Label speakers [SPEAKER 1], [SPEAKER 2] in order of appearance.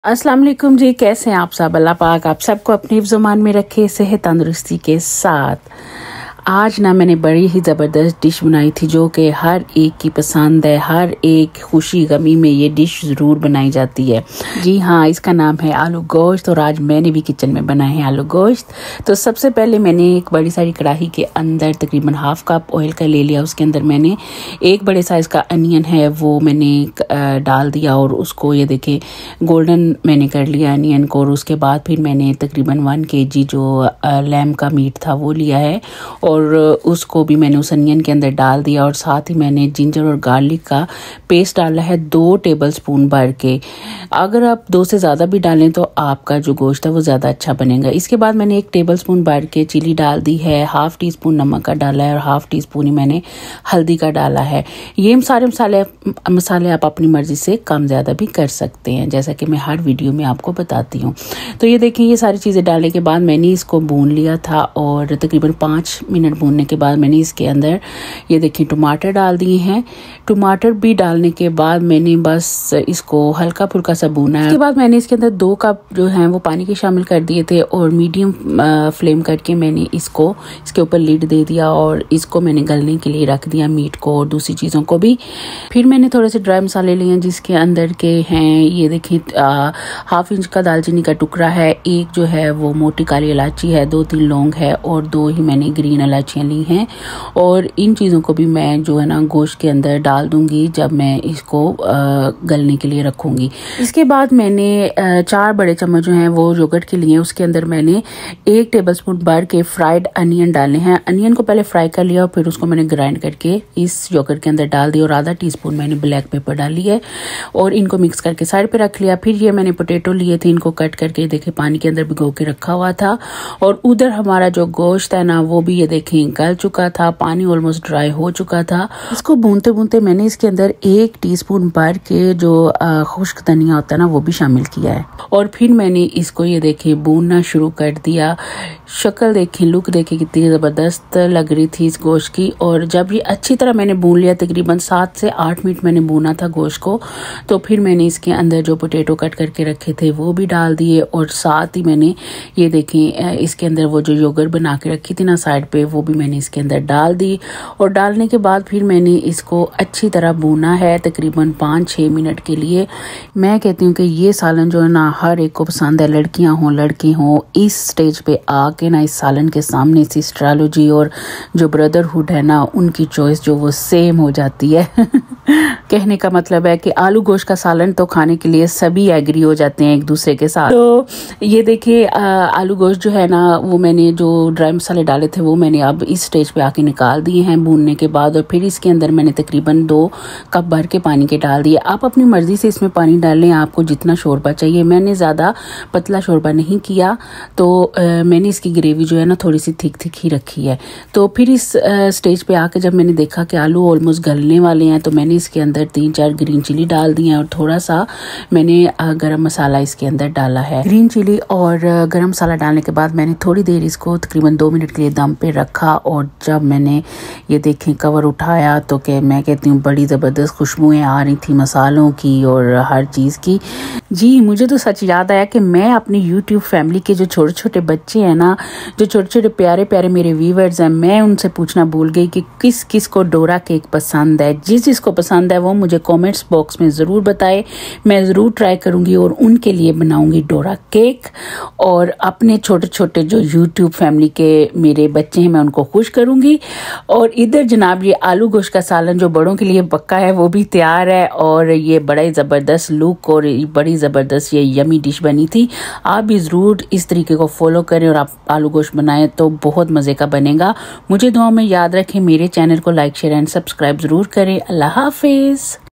[SPEAKER 1] अस्सलाम वालेकुम जी, कैसे हैं आप सब। अल्लाह पाक आप सबको अपनी ज़ुबान में रखे, सेहत तंदुरुस्ती के साथ। आज ना मैंने बड़ी ही ज़बरदस्त डिश बनाई थी जो कि हर एक की पसंद है। हर एक खुशी गमी में ये डिश ज़रूर बनाई जाती है। जी हाँ, इसका नाम है आलू गोश्त और आज मैंने भी किचन में बनाए हैं आलू गोश्त। तो सबसे पहले मैंने एक बड़ी सारी कढ़ाई के अंदर तकरीबन हाफ कप ऑयल का ले लिया। उसके अंदर मैंने एक बड़े साइज़ का अनियन है वो मैंने डाल दिया और उसको ये देखें गोल्डन मैंने कर लिया अनियन को। और उसके बाद फिर मैंने तकरीबन 1 kg जो लैम का मीट था वो लिया है और उसको भी मैंने उस अनियन के अंदर डाल दिया। और साथ ही मैंने जिंजर और गार्लिक का पेस्ट डाला है 2 टेबलस्पून भर के। अगर आप 2 से ज़्यादा भी डालें तो आपका जो गोश्त है वो ज़्यादा अच्छा बनेगा। इसके बाद मैंने 1 टेबलस्पून भर के चिली डाल दी है, ½ टीस्पून नमक का डाला है और ½ टीस्पून ही मैंने हल्दी का डाला है। ये सारे मसाले आप अपनी मर्ज़ी से कम ज़्यादा भी कर सकते हैं, जैसा कि मैं हर वीडियो में आपको बताती हूँ। तो ये देखिए, ये सारी चीज़ें डालने के बाद मैंने इसको भून लिया था और तकरीबन 5 मिनट भूनने के बाद मैंने इसके अंदर ये देखिए टमाटर डाल दिए हैं। टमाटर भी डालने के बाद मैंने बस इसको हल्का फुल्का सा भूना है। उसके बाद मैंने इसके अंदर 2 कप जो हैं वो पानी के शामिल कर दिए थे और मीडियम फ्लेम करके मैंने इसको इसके ऊपर लिड दे दिया और इसको मैंने गलने के लिए रख दिया, मीट को और दूसरी चीज़ों को भी। फिर मैंने थोड़े से ड्राई मसाले लिए जिसके अंदर के हैं ये देखिए ½ इंच का दालचीनी का टुकड़ा है, एक जो है वो मोटी काली इलायची है, 2-3 लौंग है और 2 ही मैंने ग्रीन इलायचियाँ ली हैं। और इन चीज़ों को भी मैं जो है ना गोश्त के अंदर डाल दूंगी जब मैं इसको गलने के लिए रखूंगी। इसके बाद मैंने 4 बड़े चम्मच जो हैं वो योगर्ट के लिए, उसके अंदर मैंने 1 टेबलस्पून भर के फ्राइड अनियन डालने हैं। अनियन को पहले फ्राई कर लिया और फिर उसको मैंने ग्राइंड करके इस योगर्ट के अंदर डाल दिया और ½ टीस्पून मैंने ब्लैक पेपर डाली है और इनको मिक्स करके साइड पे रख लिया। फिर ये मैंने पोटैटो लिए थे, इनको कट करके देखे पानी के अंदर भिगो के रखा हुआ था। और उधर हमारा जो गोश्त है ना वो भी ये देखें गल चुका था, पानी ऑलमोस्ट ड्राई हो चुका था। इसको भूनते भूनते मैंने इसके अंदर 1 टीस्पून भर के जो खुश्क धनिया होता है ना वो भी शामिल किया है और फिर मैंने इसको ये देखे भूनना शुरू कर दिया। शक्ल देखें, लुक देखें कितनी ज़बरदस्त लग रही थी इस गोश्त की। और जब ये अच्छी तरह मैंने भून लिया, तकरीबन 7 से 8 मिनट मैंने भूना था गोश्त को, तो फिर मैंने इसके अंदर जो पोटैटो कट करके रखे थे वो भी डाल दिए और साथ ही मैंने ये देखें इसके अंदर वो जो योगर्ट बना के रखी थी ना साइड पे वो भी मैंने इसके अंदर डाल दी। और डालने के बाद फिर मैंने इसको अच्छी तरह भूना है तकरीबन 5-6 मिनट के लिए। मैं कहती हूँ कि ये सालन जो है ना हर एक को पसंद है, लड़कियाँ हों लड़के हों। इस स्टेज पे आके ना इस सालन के सामने सिस्टरोलॉजी और जो ब्रदरहुड है ना उनकी चॉइस जो वो सेम हो जाती है। कहने का मतलब है कि आलू गोश्त का सालन तो खाने के लिए सभी एग्री हो जाते हैं एक दूसरे के साथ। तो ये देखिए आलू गोश्त जो है ना वो मैंने जो ड्राई मसाले डाले थे वो मैंने अब इस स्टेज पे आके निकाल दिए हैं भूनने के बाद। और फिर इसके अंदर मैंने तकरीबन 2 कप भर के पानी के डाल दिए। आप अपनी मर्जी से इसमें पानी डाल लें, आपको जितना शोरबा चाहिए। मैंने ज़्यादा पतला शोरबा नहीं किया तो मैंने इसकी ग्रेवी जो है ना थोड़ी सी थिक ही रखी है। तो फिर इस स्टेज पे आके जब मैंने देखा कि आलू ऑलमोस्ट गलने वाले हैं तो मैंने इसके अंदर 3-4 ग्रीन चिली डाल दी हैं और थोड़ा सा मैंने गरम मसाला इसके अंदर डाला है। ग्रीन चिली और गरम मसाला डालने के बाद मैंने थोड़ी देर इसको तकरीबन 2 मिनट के लिए दम पे रखा और जब मैंने ये देखें कवर उठाया तो मैं कहती हूँ बड़ी ज़बरदस्त खुशबुएं आ रही थी मसालों की और हर चीज़ की। जी, मुझे तो सच याद आया कि मैं अपनी यूट्यूब फैमिली के जो छोटे छोटे बच्चे हैं ना, जो छोटे छोटे प्यारे प्यारे मेरे व्यूवर्स हैं, मैं उनसे पूछना भूल गई कि किस किस को डोरा केक पसंद है। जिसको पसंद है वो मुझे कमेंट्स बॉक्स में ज़रूर बताए, मैं ज़रूर ट्राई करूँगी और उनके लिए बनाऊँगी डोरा केक। और अपने छोटे छोटे जो यूट्यूब फैमिली के मेरे बच्चे हैं मैं उनको खुश करूँगी। और इधर जनाब ये आलू गोश्त का सालन जो बड़ों के लिए पक्का है वो भी तैयार है और ये बड़ा ही ज़बरदस्त लुक और बड़ी ज़बरदस्त ये यमी डिश बनी थी। आप भी ज़रूर इस तरीके को फॉलो करें और आप आलू गोश्त बनाएं तो बहुत मज़े का बनेगा। मुझे दुआ में याद रखें, मेरे चैनल को लाइक शेयर एंड सब्सक्राइब ज़रूर करें। अल्लाह हाफिज़।